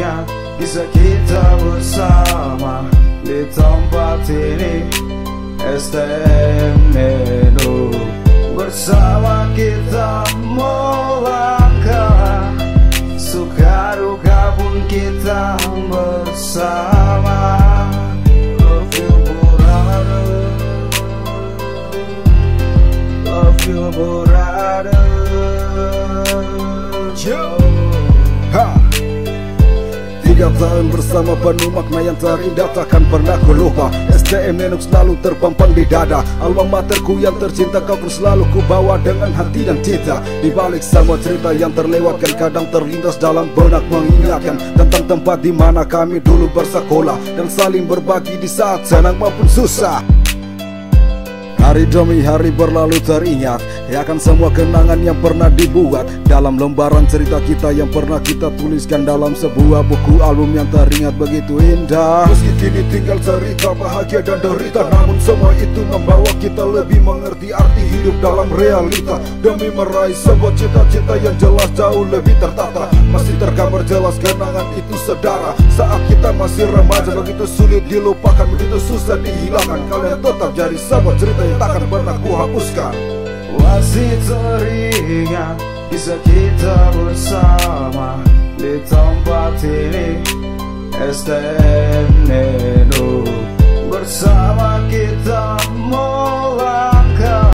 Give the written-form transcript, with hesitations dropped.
teringat kisah kita bersama di tempat ini. STM Neno, bersama kita melangkah, suka duka pun kita bersama. Love you brother, love you brother. Ha. 3 tahun bersama penuh makna yang terindah, takkan pernah ku lupa. STM Neno selalu terpampang di dada, alma materku yang tercinta, kau pun selalu ku bawa dengan hati dan cinta. Di balik semua cerita yang terlewatkan, kadang terlintas dalam benak mengingatkan tentang tempat di mana kami dulu bersekolah dan saling berbagi di saat senang maupun susah. Hari demi hari berlalu teringat, ya kan semua kenangan yang pernah dibuat dalam lembaran cerita kita yang pernah kita tuliskan dalam sebuah buku album yang teringat begitu indah. Meski kini tinggal cerita bahagia dan derita, namun semua itu membawa kita lebih mengerti arti hidup dalam realita. Demi meraih sebuah cita-cita yang jelas jauh lebih tertata, masih tergambar jelas kenangan itu saudara. Saat kita masih remaja, begitu sulit dilupakan, begitu susah dihilangkan. Kalian tetap jadi sebuah cerita yang takkan pernah ku hapuskan. Masih teringat kisah kita bersama di tempat ini. STM Neno, bersama kita